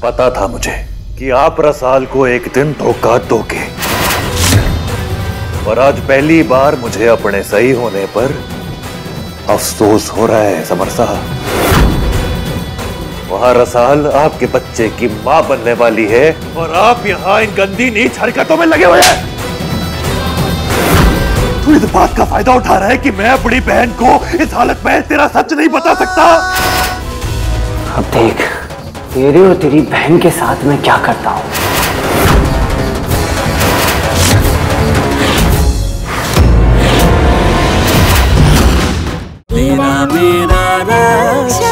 पता था मुझे कि आप रसाल को एक दिन धोखा दोगे, और आज पहली बार मुझे अपने सही होने पर अफसोस हो रहा है समर साहब। वहां रसाल आपके बच्चे की मां बनने वाली है और आप यहाँ इन गंदी नीच हरकतों में लगे हुए हैं। तू इस बात का फायदा उठा रहा है कि मैं अपनी बहन को इस हालत में तेरा सच नहीं बता सकता। अब देख तेरे और तेरी बहन के साथ मैं क्या करता हूं। तेरा मेरा राज